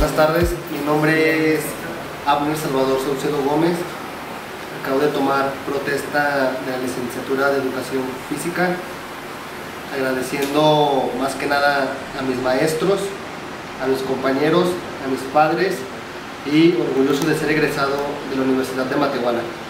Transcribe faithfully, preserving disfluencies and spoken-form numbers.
buenas tardes. Mi nombre es Abner Salvador Saucedo Gómez. Acabo de tomar protesta de la licenciatura de Educación Física, agradeciendo más que nada a mis maestros, a mis compañeros, a mis padres y orgulloso de ser egresado de la Universidad de Matehuala.